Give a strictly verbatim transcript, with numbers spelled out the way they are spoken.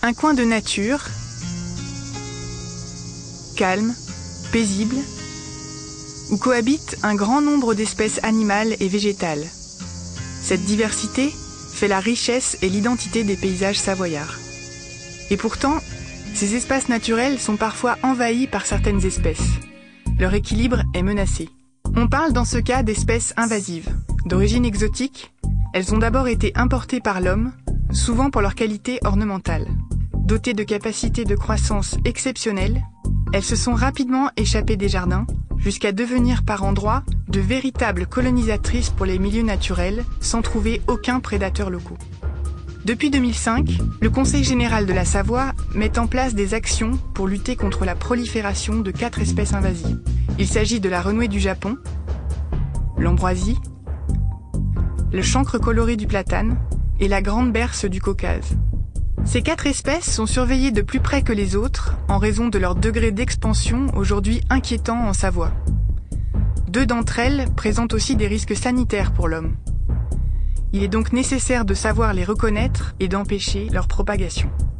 Un coin de nature, calme, paisible, où cohabitent un grand nombre d'espèces animales et végétales. Cette diversité fait la richesse et l'identité des paysages savoyards. Et pourtant, ces espaces naturels sont parfois envahis par certaines espèces. Leur équilibre est menacé. On parle dans ce cas d'espèces invasives. D'origine exotique, elles ont d'abord été importées par l'homme, souvent pour leur qualité ornementale. Dotées de capacités de croissance exceptionnelles, elles se sont rapidement échappées des jardins, jusqu'à devenir par endroits de véritables colonisatrices pour les milieux naturels, sans trouver aucun prédateur local. Depuis deux mille cinq, le Conseil général de la Savoie met en place des actions pour lutter contre la prolifération de quatre espèces invasives. Il s'agit de la renouée du Japon, l'ambroisie, le chancre coloré du platane et la grande berce du Caucase. Ces quatre espèces sont surveillées de plus près que les autres en raison de leur degré d'expansion aujourd'hui inquiétant en Savoie. Deux d'entre elles présentent aussi des risques sanitaires pour l'homme. Il est donc nécessaire de savoir les reconnaître et d'empêcher leur propagation.